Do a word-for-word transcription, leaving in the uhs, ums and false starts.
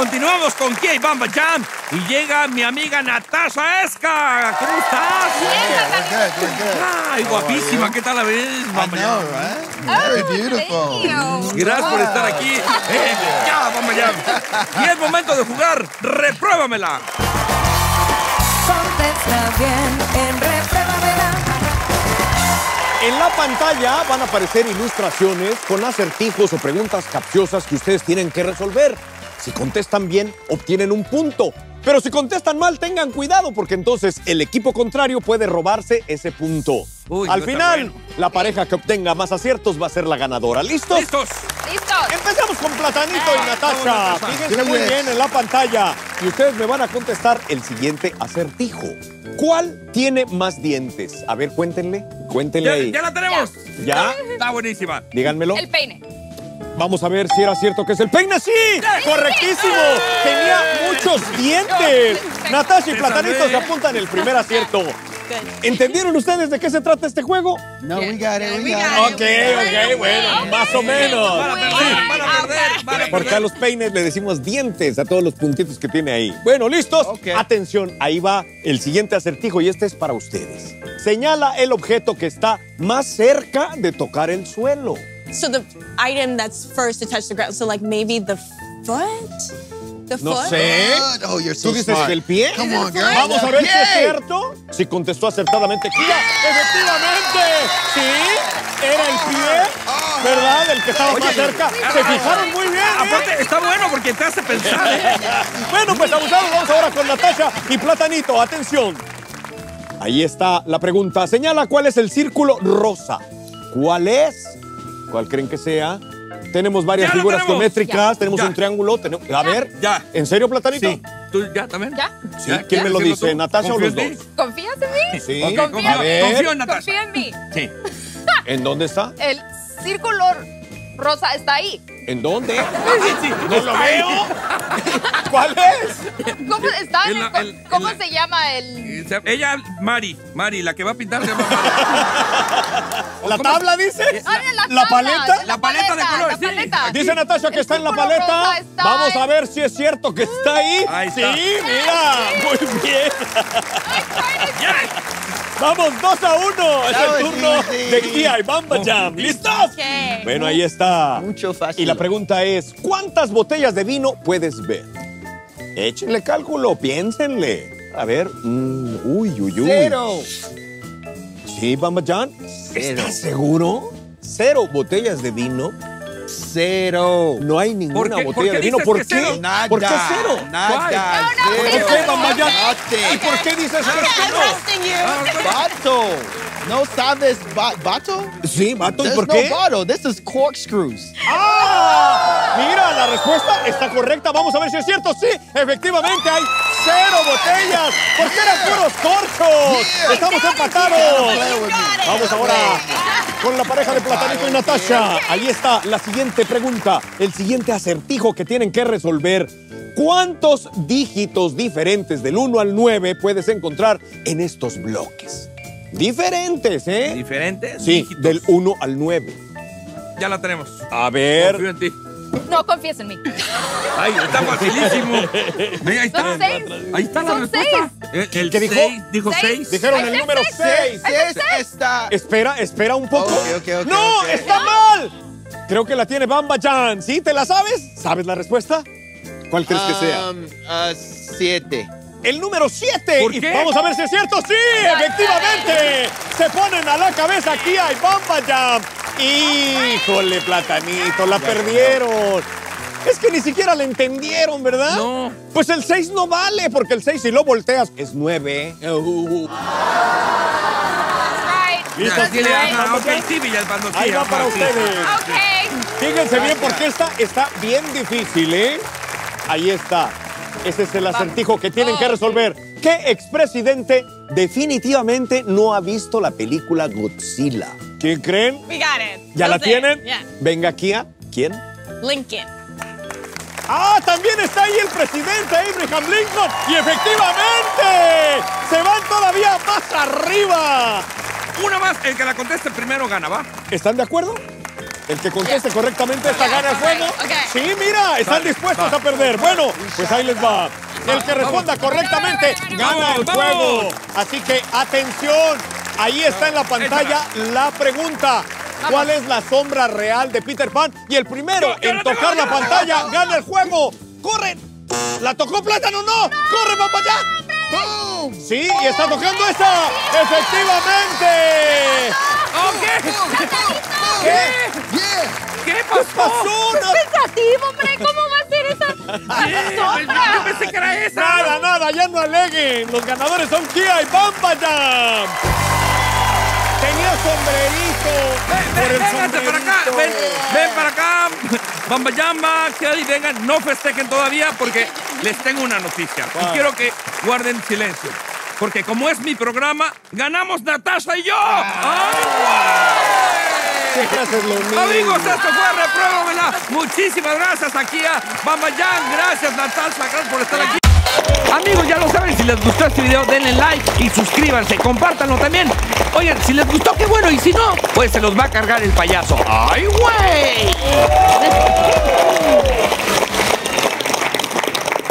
continuamos con Kia y Bamba Jam. Y llega mi amiga Natasha Esca. ¿Cómo estás? We're good, we're good. Ay, guapísima. ¿Qué tal la ves, Bamba I know, Jam? right? Very beautiful. Gracias por estar aquí. Eh, ya, Bamba Jam. Y es momento de jugar. Repruébamela. Contesta bien en Repruébamela. En la pantalla van a aparecer ilustraciones con acertijos o preguntas capciosas que ustedes tienen que resolver. Si contestan bien, obtienen un punto. Pero si contestan mal, tengan cuidado, porque entonces el equipo contrario puede robarse ese punto. Uy, Al no está final, bueno. la pareja que obtenga más aciertos va a ser la ganadora. ¿Listos? ¿Listos? ¡Listos! Empezamos con Platanito y vamos, Natasha. Natasha. Fíjense muy bien en la pantalla. Y ustedes me van a contestar el siguiente acertijo. ¿Cuál tiene más dientes? A ver, cuéntenle. Cuéntenle ¿Ya, ahí. ya la tenemos? ¿Ya? Está buenísima. Díganmelo. El peine. Vamos a ver si era cierto que es el peine. ¡Sí! ¡Correctísimo! Tenía muchos dientes. Natasha y Te Platanito salvé. se apuntan el primer acierto. ¿Entendieron ustedes de qué se trata este juego? No, we got it, we We got got it. Ok, ok, bueno, más o menos. Para perder, para perder, para Porque a perder. los peines le decimos dientes a todos los puntitos que tiene ahí. Bueno, ¿listos? Ok. Atención, ahí va el siguiente acertijo y este es para ustedes. Señala el objeto que está más cerca de tocar el suelo. So the item that's first to touch the ground. So like maybe the foot? The No foot? sé. Good. Oh, you're so ¿Tú dices smart. que el pie? Come on, girl. Vamos a ver si es Yay. cierto. Si contestó acertadamente, Kia. ¡Efectivamente! Sí, era el pie, ¿verdad? El que estaba más cerca. Se fijaron muy bien, ¿eh? Aparte, está bueno porque te hace pensar, ¿eh? Bueno, pues abusados, vamos ahora con Natasha y Platanito. Atención. Ahí está la pregunta. Señala cuál es el círculo rosa. ¿Cuál es? ¿Cuál creen que sea? Tenemos varias Ya lo figuras tenemos. geométricas, tenemos Ya. un triángulo. tenemos- A ver, Ya. ¿en serio, Platanito? Sí. ¿Tú ya también? ¿Ya? Sí, ¿Ya? ¿quién ¿Ya? me lo ¿Haciendo dice, tú? Natasha o ¿Confías los en mí? dos? ¿Confías en mí? Sí. Ok, A confío, ver. confío en Natasha. Confía en mí. Sí. ¿En dónde está? El círculo rosa está ahí. ¿En dónde? Sí, sí. ¡No lo veo! ¿Cuál es? ¿Cómo está? en El- el- el- ¿Cómo el- se llama el...? Se- Ella, Mari, Mari, la que va a pintar se llama Mari. ¿La ¿Cómo? tabla dice? Ah, en ¿La tabla, paleta? en La paleta de colores, la sí. paleta. Dice Natasha que El está en la círculo paleta. rosa está Vamos a en- ver si es cierto que está ahí. Ahí Sí, está. mira. Muy bien. Ya. Vamos, dos a uno. Es That el was turno easy. de Kia y Bamba Jam. ¿Listos? Ok. Bueno, ahí está. Mucho fácil. Y la pregunta es, ¿cuántas botellas de vino puedes ver? Échenle cálculo, piénsenle. A ver. mm, uy, uy, uy. Cero. ¿Sí, Bamba Jam? Cero. ¿Estás seguro? ¿Cero botellas de vino? Cero. No hay ninguna ¿Por qué- botella por qué de vino. dices ¿Por que qué? cero? Nada. ¿Por qué cero? Nada. No, no, ¿Por Cero. qué, Bamba Jam? ¿Y Nothing. por qué dices que I'm no? trusting you. Vato. ¿No sabes ba- vato? Sí, vato, ¿y There's por no qué? bottle. This is corkscrews. ¡Ah! Mira, la respuesta está correcta. Vamos a ver si es cierto. Sí, efectivamente hay cero botellas. Porque eran puros corchos. Yeah. Estamos empatados. Play with me. Vamos ahora con la pareja de Platanito y Natasha. Ahí está la siguiente pregunta, el siguiente acertijo que tienen que resolver. ¿Cuántos dígitos diferentes del uno al nueve puedes encontrar en estos bloques? Diferentes, ¿eh? ¿Diferentes? Sí, dígitos. del uno al nueve. Ya la tenemos. A ver. Confío en ti. No, confías en mí. Ay, está facilísimo. Mira, ahí está. Son seis. Ahí está la Son respuesta. El, el ¿Qué dijo? seis, dijo Seis. seis. Dijeron Ay, el sí, número sí, seis. Sí, está. Espera, espera un poco. Ok, ok, ok, ¡No! ok. ¡Está mal! Creo que la tiene Bamba Jam. ¿Sí? ¿Te la sabes? ¿Sabes la respuesta? ¿Cuál crees que sea? Um, uh, siete. El número siete. ¿Por Y qué? vamos a ver si es cierto. ¡Sí! ¡Efectivamente! Se ponen a la cabeza Kia y Bamba Jam. ¡Híjole, Platanito! La perdieron. Es que ni siquiera la entendieron, ¿verdad? No. Pues el seis no vale, porque el seis si lo volteas es nueve. Right. ¿Listo? Ya, sí, le- Right. ajá, ok, sí, Villalpando, sí, Ahí va ajá, para sí. ustedes. Ok. Fíjense bien porque esta está bien difícil, ¿eh? Ahí está. Ese es el acertijo que tienen que resolver. ¿Qué expresidente definitivamente no ha visto la película Godzilla? ¿Quién creen? We got it. ¿Ya la That's it. tienen? Yeah. Venga, Kia. ¿Quién? Lincoln. ¡Ah! También está ahí el presidente Abraham Lincoln. ¡Y efectivamente! ¡Se van todavía más arriba! Una más, el que la conteste primero gana, ¿va? ¿Están de acuerdo? El que conteste correctamente esta gana el juego. ok. Sí, mira, están Dale, dispuestos va. a perder. Bueno, pues ahí les va. El que responda correctamente gana el Vamos, juego. vamos. Así que atención, ahí está en la pantalla la pregunta. ¿Cuál es la sombra real de Peter Pan? Y el primero Yo- yo en la tengo, tocar yo la la pantalla tengo. gana el juego. ¡Corre! ¿La tocó Plátano? ¡No! ¡Corre, papá, ya! Boom. Sí, y está tocando esa. ¡Efectivamente! ¿Oh, qué? ¿Qué? Yeah. ¿Qué pasó? ¡Pasó! No- Pensativo, hombre, ¿cómo va a ser esa Sí, sombra? Yo pensé que era esa. Nada, nada, ya no aleguen. Los ganadores son Kia y Bamba Jam. Tenía sombrerito. Ven, Por ven, el vénganse para acá. sombrerito. Ven, ven para acá. Bamba Yamba, Kelly, vengan. No festejen todavía porque les tengo una noticia. Y ¿Cuál? quiero que guarden silencio. Porque como es mi programa, ganamos Natasha y yo. Siempre haces lo mismo. Amigos, esto fue Repruébamela. Muchísimas gracias aquí a Bamba Yam. Gracias, Natasha. Gracias por estar aquí. Amigos, ya lo saben, si les gustó este video, denle like y suscríbanse, compártanlo también. Oigan, si les gustó, qué bueno, y si no, pues se los va a cargar el payaso. ¡Ay, güey!